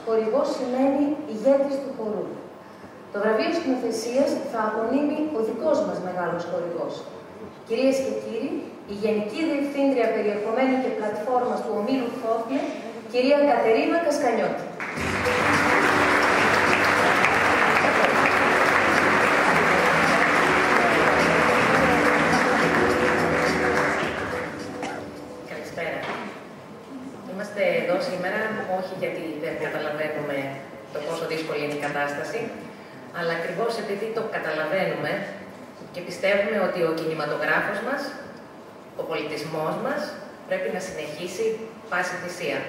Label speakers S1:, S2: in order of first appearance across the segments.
S1: χορηγός σημαίνει ηγέτης του χορού. Το βραβείο σκηνοθεσίας θα απονείμει ο δικός μας μεγάλος χορηγός. Κυρίες και κύριοι, η Γενική Διευθύντρια Περιεχομένου και Πλατφόρμας του Ομίλου Φόφλε, κυρία Κατερίνα Κασκανιώτη.
S2: Καλησπέρα. Είμαστε εδώ σήμερα όχι γιατί δεν καταλαβαίνουμε το πόσο δύσκολη είναι η κατάσταση, αλλά ακριβώς επειδή το καταλαβαίνουμε και πιστεύουμε ότι ο κινηματογράφος μας, ο πολιτισμός μας, πρέπει να συνεχίσει πάση θυσία.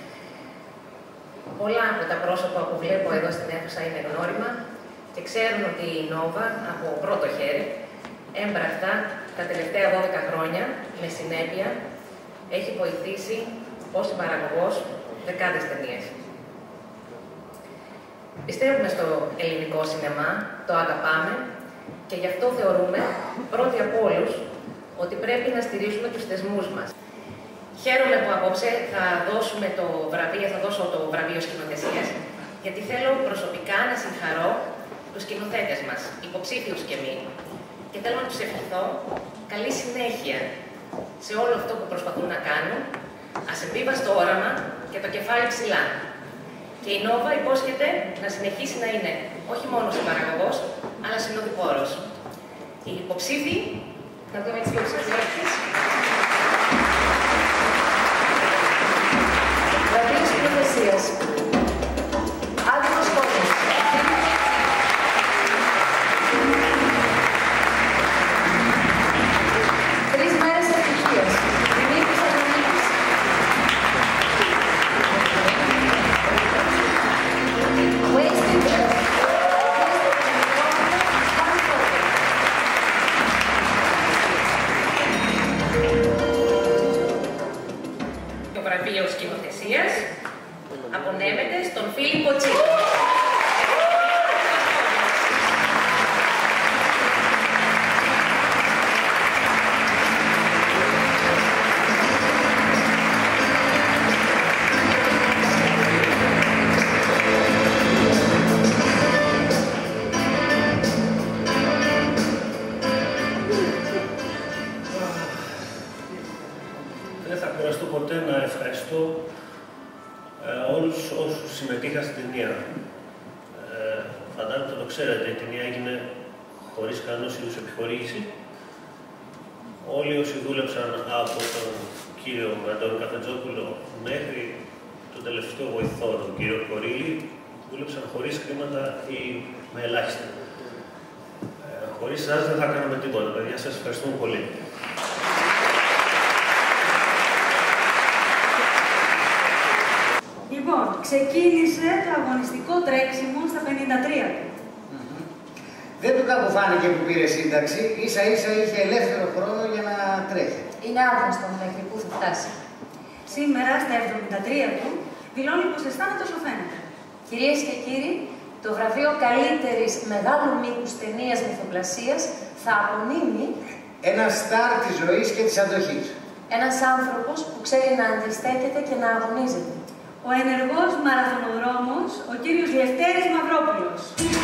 S2: Πολλά από τα πρόσωπα που βλέπω εδώ στην αίθουσα είναι γνώριμα και ξέρουν ότι η Νόβα από πρώτο χέρι, έμπρακτα, τα τελευταία 12 χρόνια, με συνέπεια, έχει βοηθήσει ως παραγωγός δεκάδες ταινίες. Πιστεύουμε στο ελληνικό σινεμά, το αγαπάμε και γι' αυτό θεωρούμε πρώτοι από όλους ότι πρέπει να στηρίζουμε τους θεσμούς μας. Χαίρομαι που απόψε θα δώσω το βραβείο σκηνοθεσίας, γιατί θέλω προσωπικά να συγχαρώ τους σκηνοθέτες μας, υποψήφιους και μη, και θέλω να τους ευχηθώ καλή συνέχεια σε όλο αυτό που προσπαθούν να κάνουν, ασυμβίβαστο όραμα και το κεφάλι ψηλά. Και η Νόβα υπόσχεται να συνεχίσει να είναι όχι μόνο συμπαραγωγός, αλλά συνοδοιπόρος. Οι υποψήφοι, να δούμε τις υποψηφιότητες.
S1: Βραβείο σκηνοθεσίας. Άδειος Κόκκος. 3 μέρες ευτυχίας. Δημήτρης Ανδρονίκης.
S2: Το βραβείο σκηνοθεσίας απονέμεται στον Φίλιππο Τσίκο.
S3: Δεν θα κουραστώ ποτέ να ευχαριστώ όλους όσους συμμετείχαν στην ταινία. Φαντάζομαι ότι το ξέρετε, η ταινία έγινε χωρίς κανένας είδους επιχορήγηση. Όλοι όσοι δούλεψαν από τον κύριο Αντώνη Καφετζόπουλο μέχρι τον τελευταίο βοηθό, τον κύριο Κορίλη, δούλεψαν χωρίς χρήματα ή με ελάχιστα. Χωρίς εσάς δεν θα κάναμε τίποτα, παιδιά. Σας ευχαριστούμε πολύ.
S4: Λοιπόν, ξεκίνησε το αγωνιστικό τρέξιμο στα 53 του.
S5: Δεν του κακοφάνηκε που πήρε σύνταξη, ίσα-ίσα είχε ελεύθερο χρόνο για να τρέχει.
S1: Είναι άγνωστο μέχρι πού θα φτάσει.
S4: Σήμερα, στα 73 του, δηλώνει πως αισθάνεται όσο φαίνεται.
S1: Κυρίες και κύριοι, το βραβείο καλύτερης μεγάλου μήκους ταινίας μυθοπλασίας θα απονείμει
S5: ένα στάρ της ζωής και της αντοχής.
S1: ένας άνθρωπος που ξέρει να αντιστέκεται και να αγωνίζεται.
S4: Ο ενεργός μαραθωνοδρόμος, ο κύριος Λευτέρης Μαυρόπουλος.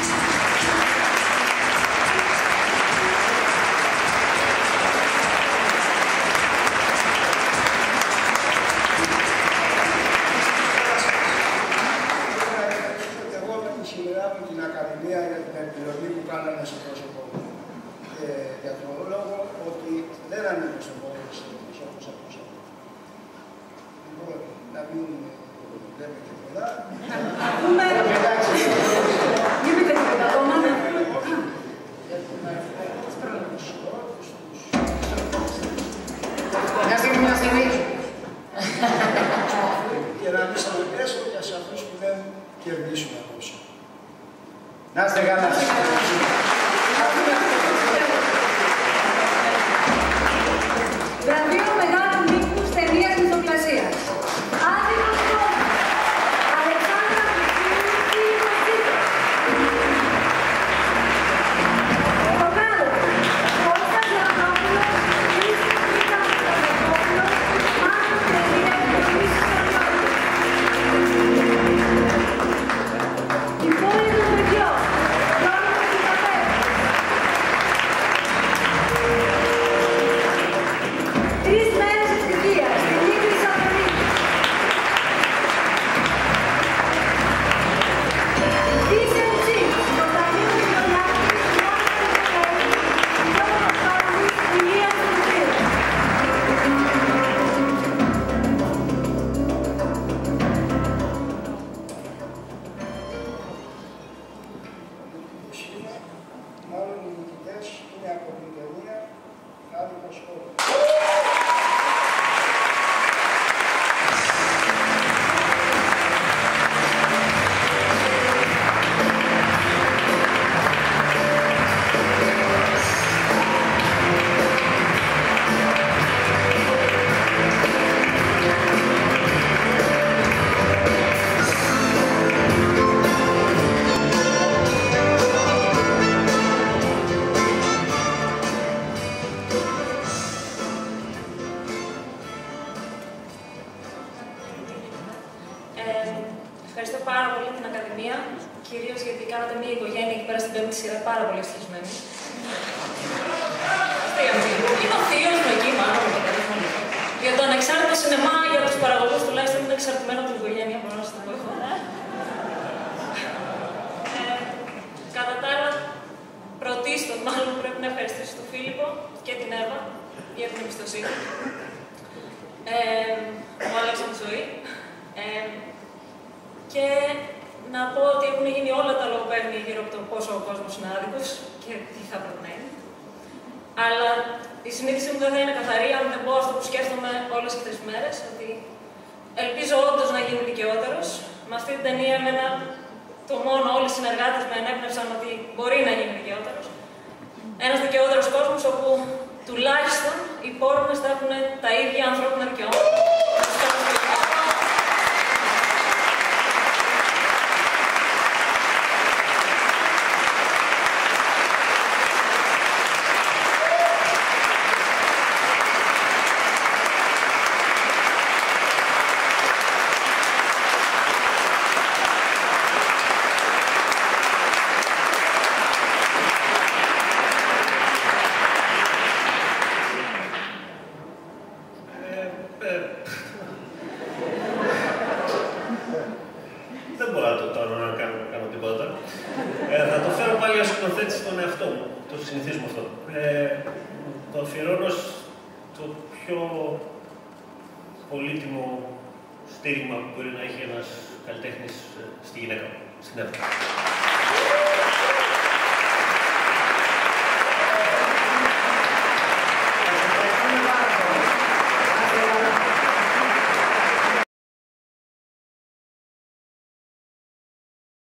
S6: Εγώ με τη σειρά μου την Ακαδημία για την επιλογή που κάναμε σε πρόσωπο για τον λόγο ότι δεν ανήκω στον πόλεμο της ελληνικής όπως ακούσαμε. Λοιπόν, να μην λέμε και πολλά.
S4: Ακούμε. Μην πείτε τίποτα ακόμα.
S5: Μια στιγμή.
S6: Και να μην σταματήσω για σε αυτούς που δεν κερδίσουν απόψε.
S5: Να είστε καλά.
S4: Βραβείο μεγάλου μήκους ταινίας μυθοπλασίας. Άδειος Κόκκος. Αλεξάνδρα Κουτσίνη Ματζίκο. Πορτογάλο. Κώστας Λεωνόπουλος. Χρήστος Μάρκος Τελεία.
S6: μάλλον οι νικητές είναι από την ταινία «Άδικος χώρος».
S7: Ευχαριστώ πάρα πολύ την Ακαδημία, κυρίως γιατί κάνατε μια οικογένεια εκεί πέρα στην πέμπτη σειρά πάρα πολύ ευτυχισμένη. Είναι ο θείος μου εκεί, μάλλον με το τηλέφωνο. Για το ανεξάρτητο σινεμά, για τους παραγωγούς τουλάχιστον είναι εξαρτημένο από την οικογένεια, μπορώ να σας το πω. Κατά τα άλλα, πρωτίστως μάλλον πρέπει να ευχαριστήσω τον Φίλιππο και την Εύα για την εμπιστοσύνη. Μου άλλαξαν τη ζωή. Και να πω ότι έχουν γίνει όλα τα λογοπαίγνια γύρω από το πόσο ο κόσμος είναι άδικος και τι θα πρέπει να είναι. Αλλά η συνείδησή μου δεν θα είναι καθαρή αν δεν πω αυτό που σκέφτομαι όλες και τις μέρες, ότι ελπίζω όντως να γίνει δικαιότερος. Με αυτή την ταινία, το μόνο όλοι οι συνεργάτες με ενέπνευσαν ότι μπορεί να γίνει δικαιότερος. Ένας δικαιότερος κόσμος όπου τουλάχιστον οι πόρνες θα έχουν τα ίδια ανθρώπινα δικαιώματα.
S3: Δεν μπορώ να το τόνω να κάνω τίποτα. Θα το φέρω πάλι ως σκηνοθέτη στον εαυτό μου. Το συνηθίζουμε αυτό. Το αφιερώνω το πιο πολύτιμο στήριγμα που μπορεί να έχει ένας καλλιτέχνης στη γυναίκα, στην Εύα.